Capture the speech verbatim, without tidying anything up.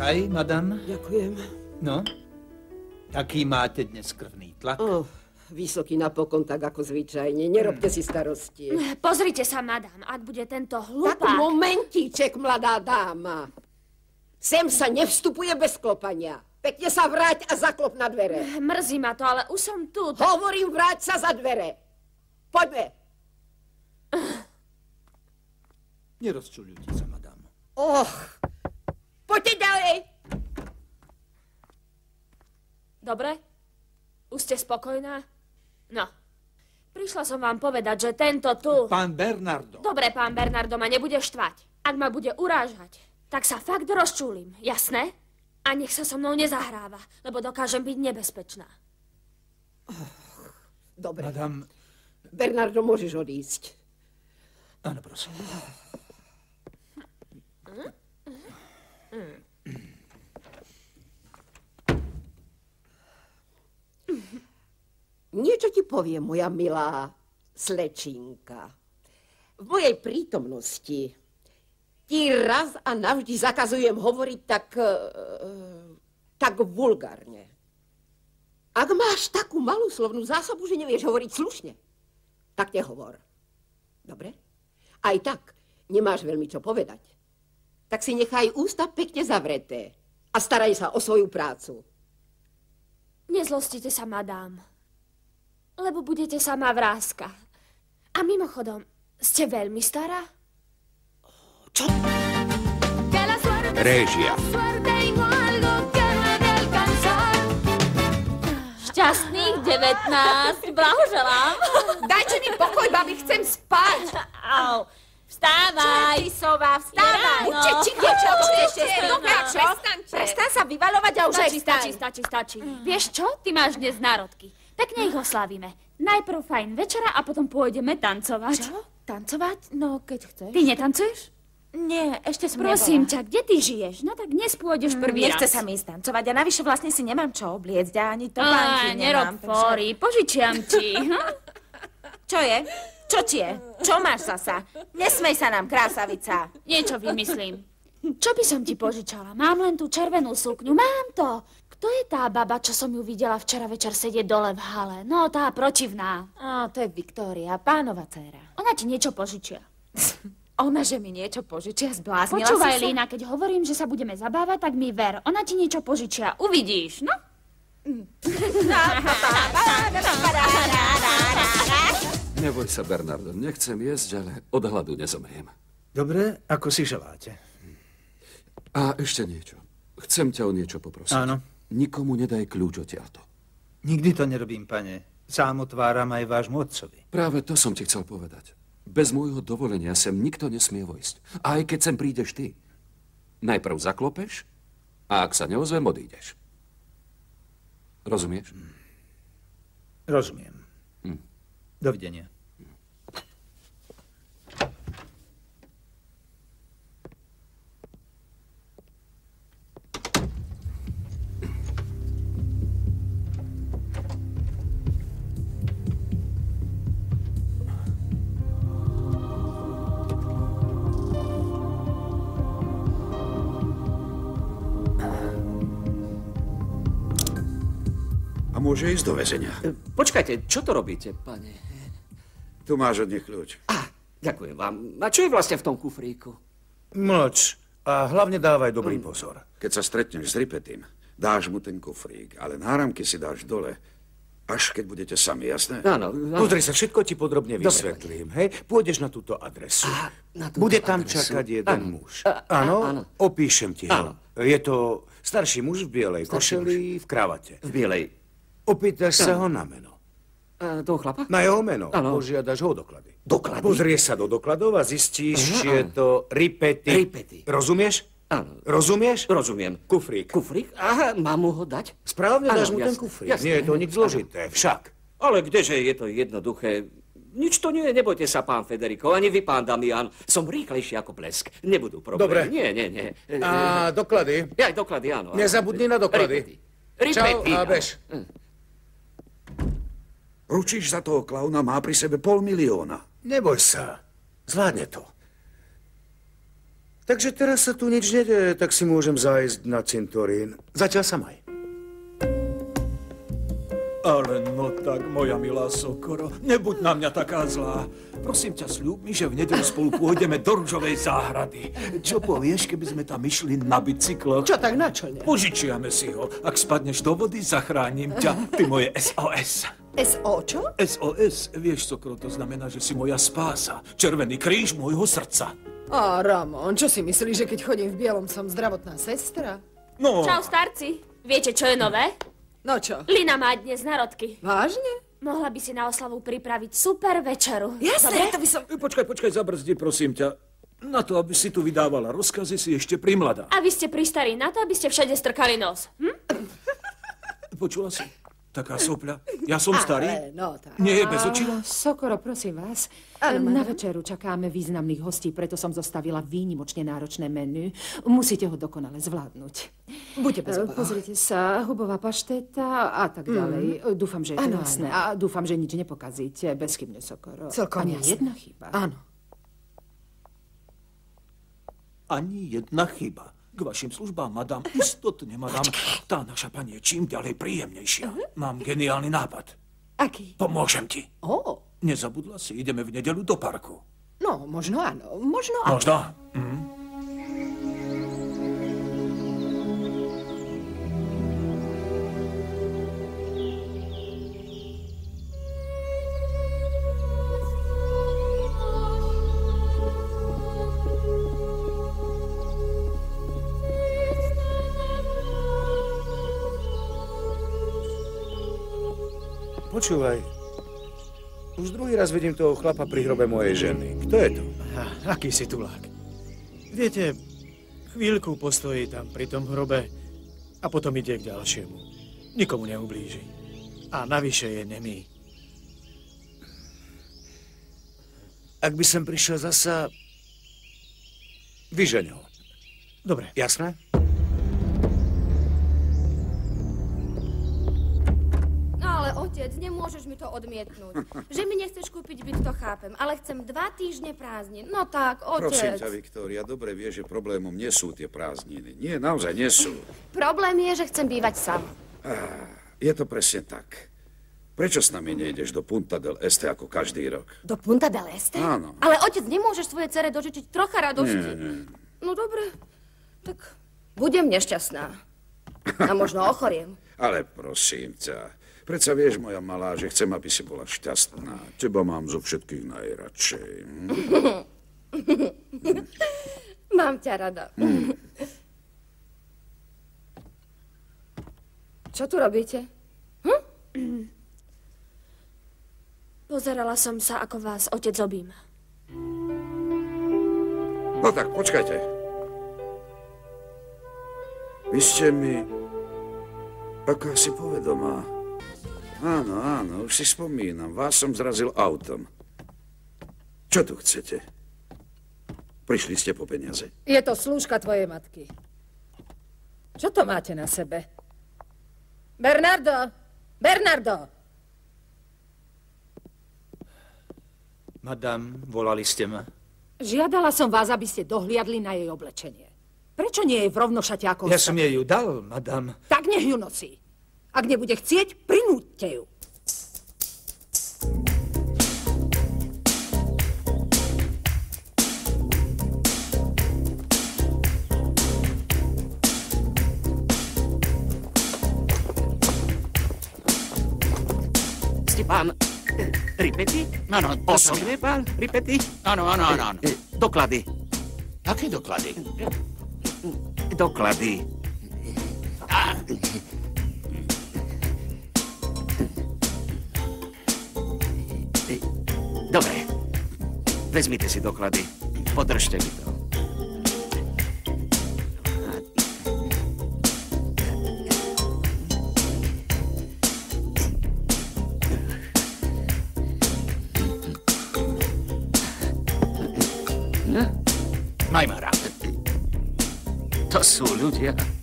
Čaj, madam? Ďakujem. No? Aký máte dnes krvný tlak? Oh, vysoký napokon, tak ako zvyčajne. Nerobte si starosti. Pozrite sa, madam, ak bude tento hlupák... Tak momentíček, mladá dáma. Sem sa nevstupuje bez klopania. Pekne sa vráť a zaklop na dvere. Mrzí ma to, ale už som tu. Tak... Hovorím, vráť sa za dvere. Poďme. Nerozčuľujte sa, madam. Och, poďte ďalej. Dobre? Už ste spokojná? No. Prišla som vám povedať, že tento tu... Pán Bernardo. Dobre, pán Bernardo, ma nebude štvať. Ak ma bude urážať, tak sa fakt rozčúlim, jasné? A nech sa so mnou nezahráva, lebo dokážem byť nebezpečná. Dobre. Madam... Bernardo, môžeš odísť. Áno, prosím. Niečo ti poviem, moja milá slečinka. V mojej prítomnosti ti raz a navždy zakazujem hovoriť tak, uh, tak vulgárne. Ak máš takú malú slovnú zásobu, že nevieš hovoriť slušne, tak nehovor. Dobre? Aj tak nemáš veľmi čo povedať. Tak si nechaj ústa pekne zavreté a staraj sa o svoju prácu. Nezlostite sa, madám, lebo budete sama vrázka. A mimochodom, ste veľmi stará? Čo? Réžia. Šťastných devätnásť, blahoželám. Dajte mi pokoj, babi, chcem spať. Au, vstávaj. Čo ty, sova, vstávaj. Buďte tiché, čo Počujete? ešte? Dobre, prestaňte. Prestaň sa vyvaľovať a už aj Stačí, vstaň. stačí, stačí, stačí. Vieš čo? Ty máš dnes národky. Pekne ich oslavíme. Najprv fajn večera a potom pôjdeme tancovať. Čo? Tancovať? No, keď chceš. Ty netancuješ? Nie, ešte som Prosím nebola. ťa, kde ty žiješ? No tak dnes pôjdeš prvý Nechce raz. sa mi ísť tancovať a navyše vlastne si nemám čo obliecť a ani to Á, pánky nerob nemám. takže- fóry, požičiam ti. Hm? Čo je? Čo ti je? Čo máš zasa? Nesmej sa nám, krásavica. Niečo vymyslím. Čo by som ti požičala? Mám len tú červenú sukňu. Mám to. Kto je tá baba, čo som ju videla včera večer sedieť dole v hale? No, tá protivná. Á, to je Viktória, pánova dcéra. Ona ti niečo požičia. Ona, že mi niečo požičia, zbláznila Počúvaj, si sa? Lína, keď hovorím, že sa budeme zabávať, tak mi ver. Ona ti niečo požičia. Uvidíš, no? Neboj sa, Bernardo, nechcem jesť, ale od hladu nezomriem. Dobre, ako si želáte. A ešte niečo. Chcem ťa o niečo poprosiť. Áno. Nikomu nedaj kľúč odtiaľto. Nikdy to nerobím, pane. Sám otváram aj vášmu otcovi. Práve to som ti chcel povedať. Bez môjho dovolenia sem nikto nesmie vojsť. A aj keď sem prídeš ty, najprv zaklopeš a ak sa neozvem, odídeš. Rozumieš? Rozumiem. Hm. Dovidenia. Môže ísť do väzenia. Počkajte, čo to robíte, pane? Tu máš od nich kľúč. Á, ďakujem vám. A čo je vlastne v tom kufríku? Mlč. A hlavne dávaj dobrý pozor. Keď sa stretneš s Ripetým, dáš mu ten kufrík, ale náramky si dáš dole, až keď budete sami, jasné? Áno. áno. Pozri sa, všetko ti podrobne vysvetlím, hej? Pôjdeš na túto adresu. Á, na túto Bude tam adresu. čakať jeden Áno. muž. Á, á, Áno? áno. Opíšem ti ho. Áno. Je to starší muž v bielej Starší košeli, v kravate. V bielej. Opýtaš sa ho na meno. A toho chlapa? Na jeho meno. Áno. Požiadaš ho o doklady. Doklady? Pozrieš sa do dokladov a zistíš, Aha, či je áno. to Ripety. Ripety. Rozumieš? Áno. Rozumieš? Rozumiem. Kufrík. Kufrík? Aha, mám mu ho dať? Správne Áno, dáš mu ten jasné, kufrík. jasné. Nie je to nič zložité. Však. Ale kdeže je to jednoduché? Nič to nie je, nebojte sa, pán Federico, ani vy, pán Damian. Som rýchlejší ako blesk. Nebudú problémy. Dobre. Nie, nie, nie. A doklady? Ja aj doklady, áno. áno. Nezabudni na doklady. Ripety. Ripety. Čau a áno. bež. Ručíš za toho klauna, má pri sebe pol milióna. Neboj sa. Zvládne to. Takže teraz sa tu nič nedeje, tak si môžem zájsť na cintorín. Zatiaľ sa maj. Ale no tak, moja milá Sokoro, nebuď na mňa taká zlá. Prosím ťa, sľub mi, že v nedeľu spolu pôjdeme do ružovej záhrady. Čo povieš, keby sme tam išli na bicykloch? Čo tak na čo ne? Požičiame si ho. Ak spadneš do vody, zachránim ťa. Ty moje es ó es. es ó čo? es ó es, vieš, Sokoro, to znamená, že si moja spása. Červený kríž môjho srdca. Á, Ramon, čo si myslíš, že keď chodím v bielom, som zdravotná sestra? No. Čau, starci. Viete, čo je nové? No čo? Lina má dnes narodky. Vážne? Mohla by si na oslavu pripraviť super večeru. Jasné, to by som... Počkaj, počkaj, zabrzdi, prosím ťa. Na to, aby si tu vydávala rozkazy, si ešte primladá. A vy ste pristarí na to, aby ste všade strkali nos. Hm? Počula si? Taká sopľa. Ja som starý? Ale, no tak. Nie je bez očila? Sokoro, prosím vás. Áno, Na áno. večeru čakáme významných hostí, preto som zostavila výnimočne náročné menu. Musíte ho dokonale zvládnuť. Buďte bez Eh, obav. Pozrite sa, hubová pašteta a tak ďalej. Mm. Dúfam, že je to Áno, jasné. áno. A dúfam, že nič nepokazíte. Bezchybne, Sokoro. Celkom Ani jasné. jedna chyba. Áno. Ani jedna chyba. K vašim službám, madam. Istotne, madam. Tá naša pani je čím ďalej príjemnejšia. Mám geniálny nápad. Aký? Pomôžem ti. Ó, Nezabudla si, ideme v nedeľu do parku. no, možno áno, možno áno. Možno? Mhm. Počúvaj. Už druhý raz vidím toho chlapa pri hrobe mojej ženy. Kto je to? Ah, aký si tulák. Viete, chvíľku postojí tam pri tom hrobe a potom ide k ďalšiemu. Nikomu neublíži. A navyše je nemý. Ak by som prišiel zasa... Vyžeň ho. Dobre. Jasné? No ale otec, nemôžeš mi to odmietnúť. Že mi nechceš kúpiť byt, to chápem, ale chcem dva týždne prázdnin. No tak, Prosím otec. ťa, Viktória, dobre vieš, že problémom nie sú tie prázdniny. Nie, naozaj nie sú. Problém je, že chcem bývať sám. Je to presne tak. Prečo s nami nejdeš do Punta del Este ako každý rok? Do Punta del Este? Áno. Ale otec, nemôžeš svojej dcere dožičiť trocha radosti. Nie, nie. No dobre, tak budem nešťastná. A možno ochoriem. Ale prosím ťa, predsa vieš, moja malá, že chcem, aby si bola šťastná. Teba mám zo všetkých najradšej. Hm? Mám ťa rada. Hm. Čo tu robíte? Pozerala som sa, ako vás otec objíma. No tak, počkajte. Vy ste mi akási povedomá. Áno, áno, už si spomínam. Vás som zrazil autom. Čo tu chcete? Prišli ste po peniaze? Je to slúžka tvojej matky. Čo to máte na sebe? Bernardo! Bernardo! Madam, volali ste ma. Žiadala som vás, aby ste dohliadli na jej oblečenie. Prečo nie je v rovnošate ako Ja ostatní? som jej ju dal, madam. Tak nech ju nosí. Ak nebude chcieť, prinúďte ju. Ste pán Ripety? Áno, Osobne pán Ripety? Áno, áno, áno, áno. Doklady. Aké doklady? Doklady. Á, Dobre. Vezmite si doklady. Podržte mi to. maj ma rád. To sú ľudia.